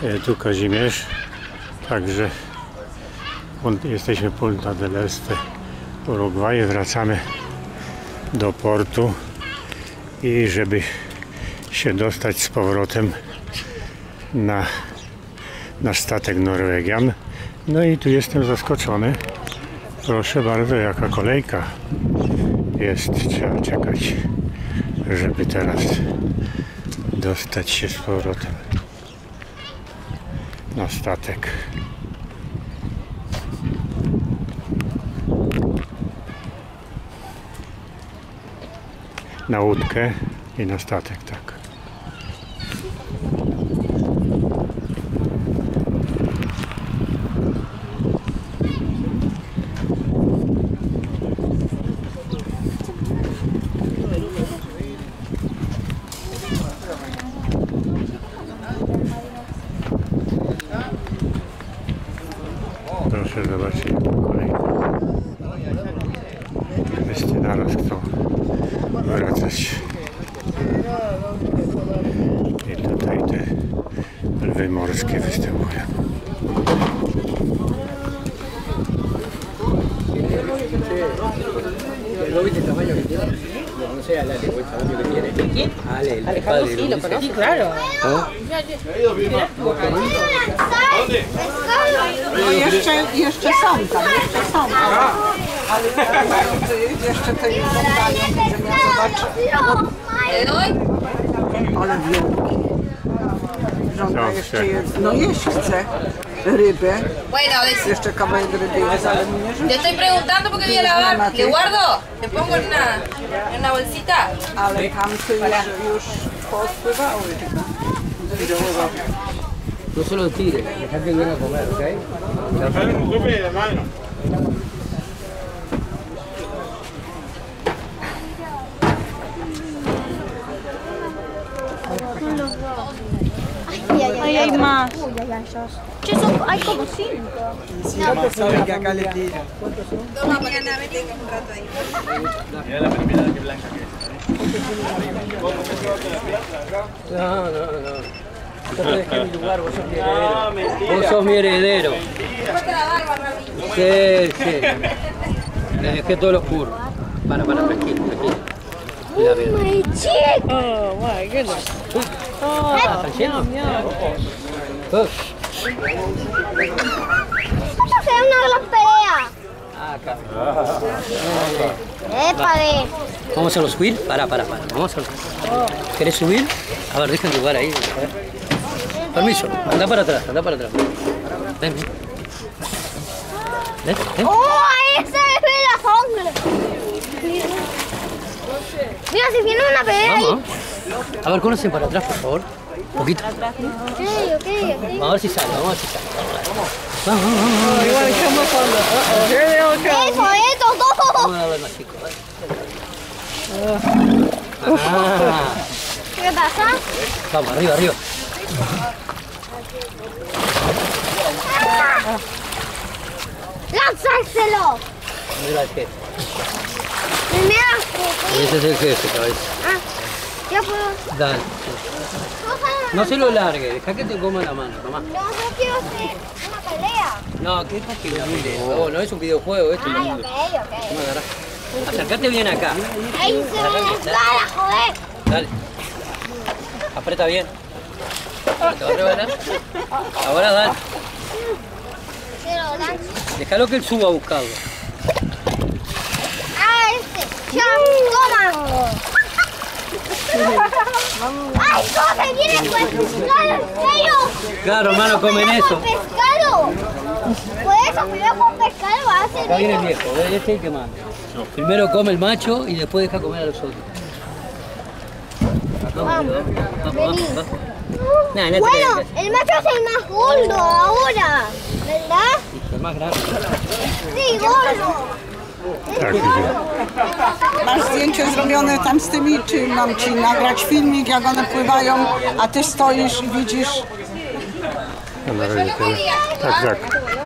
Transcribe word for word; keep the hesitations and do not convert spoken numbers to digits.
tu Kazimierz, także jesteśmy Punta del Este w Urugwaju, wracamy do portu i żeby się dostać z powrotem na nasz statek Norwegian. No i tu jestem zaskoczony, proszę bardzo, jaka kolejka jest, trzeba czekać, żeby teraz dostać się z powrotem na statek. Na łódkę i na statek, tak. Proszę zobaczyć, kolejny. Wszyscy naraz chcą wracać. I tutaj te lwy morskie występują. Sí, claro. No jeszcze, jeszcze są tam, jeszcze są tam. Ale jeszcze te nie dają, żebym ja zobaczył. Ale wielki. Żonka jeszcze jest, no jeść chce rybę. Jeszcze kawałek ryby jest, ale mnie nie rzuci. Te estoy preguntando porque voy a lavar. ¿Le guardo? ¿Le pongo en una, en una bolsita? Ale tamte już, już pospływały. No se lo tire, deja que venga a comer, ¿ok? Ahí hay más. Che, son, hay como cinco. Sabe que acá le tira. Toma, mañana me tengo un rato ahí. Mira la primera que blanca que es. No, no, no. No te dejes mi lugar, vos sos mi heredero. Vos sos mi heredero. Sí, sí. Le dejé todo lo oscuro. Para, para, tranquilo, tranquilo. Mira, mira. Oh, my goodness. Oh, ¿Están llenos? vamos a hacer una gran pelea. Ah, acá. Épale. ¿Vamos a hacerlo subir? Para, para, para. Vamos a hacerlo. ¿Querés subir? A ver, deja el lugar ahí. A ver. Permiso, anda para atrás, anda para atrás. Ven, ven. Ven, ven. Oh, ahí se ve la sangre. Mira, si viene una pelea ahí. Vamos. A ver, conocen para atrás, por favor. Un poquito. Ok, ok, ok. Vamos a ver si sale, vamos a ver si sale. Vamos, vamos, vamos. Eso, esto, todo. Vamos a darle más chico. Ah. ¿Qué pasa? Vamos, arriba, arriba. ¡Ah! ¡Lanzárselo! Mira el jefe. Mira, Ese es el jefe, cabeza. ah, ya puedo. Dale. No se lo largue, deja que te coma la mano, mamá. No, no quiero hacer una pelea. No, que es que la mire. No, no es un videojuego esto. Ay, ok, ok. Toma, agarrá. Acércate bien acá. Ahí se me resbala, joder. Dale. Aprieta bien. ¿Te va a revelar? Ahora dale. Se lo lanzo. Déjalo que él suba a buscarlo. Ah, este. Ya, toma. ¡Ay, cómo se viene con el pescado, en serio! Claro, hermano, comen eso. ¡Pescado! Por eso, primero con pescado va a ser Acá viene el viejo, ¿ves? Este es el que manda. Primero come el macho y después deja comer a los otros. Vamos, vamos, vamos. Nah, no bueno, te el macho es el más gordo ahora, ¿verdad? el más grande. Sí, gordo. Tak, Masz zdjęcie zrobione tam z tymi, czy mam ci nagrać filmik, jak one pływają, a ty stoisz i widzisz. no na razie tyle. Tak, tak.